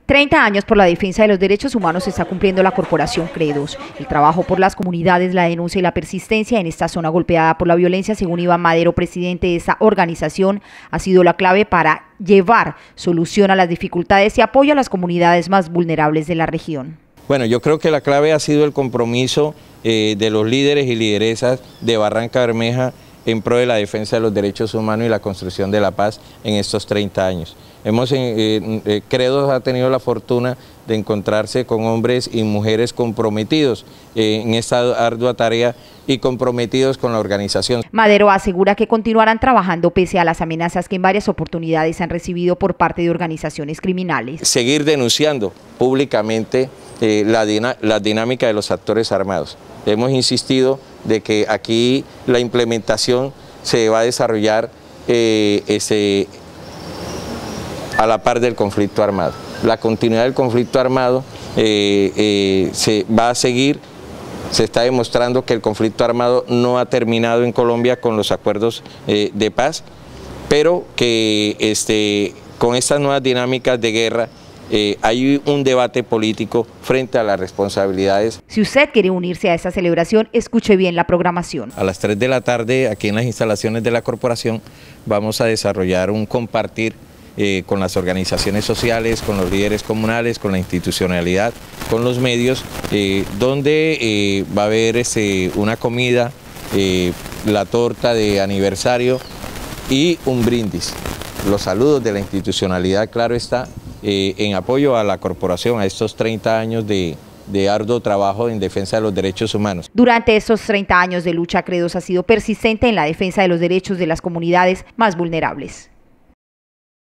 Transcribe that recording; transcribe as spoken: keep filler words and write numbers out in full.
treinta años por la defensa de los derechos humanos está cumpliendo la Corporación Credos. El trabajo por las comunidades, la denuncia y la persistencia en esta zona golpeada por la violencia, según Iván Madero, presidente de esta organización, ha sido la clave para llevar solución a las dificultades y apoyo a las comunidades más vulnerables de la región. Bueno, yo creo que la clave ha sido el compromiso eh, de los líderes y lideresas de Barranca Bermeja en pro de la defensa de los derechos humanos y la construcción de la paz en estos treinta años. Hemos, eh, eh, Credos ha tenido la fortuna de encontrarse con hombres y mujeres comprometidos eh, en esta ardua tarea y comprometidos con la organización. Madero asegura que continuarán trabajando pese a las amenazas que en varias oportunidades han recibido por parte de organizaciones criminales. Seguir denunciando públicamente eh, la, dina la dinámica de los actores armados. Hemos insistido de que aquí la implementación se va a desarrollar eh, ese, a la par del conflicto armado. La continuidad del conflicto armado eh, eh, se va a seguir. Se está demostrando que el conflicto armado no ha terminado en Colombia con los acuerdos eh, de paz, pero que este, con estas nuevas dinámicas de guerra Eh, hay un debate político frente a las responsabilidades. Si usted quiere unirse a esta celebración, escuche bien la programación. A las tres de la tarde, aquí en las instalaciones de la corporación, vamos a desarrollar un compartir eh, con las organizaciones sociales, con los líderes comunales, con la institucionalidad, con los medios, eh, donde eh, va a haber este, una comida, eh, la torta de aniversario y un brindis. Los saludos de la institucionalidad, claro está, Eh, en apoyo a la corporación, a estos treinta años de, de arduo trabajo en defensa de los derechos humanos. Durante estos treinta años de lucha, Credos ha sido persistente en la defensa de los derechos de las comunidades más vulnerables.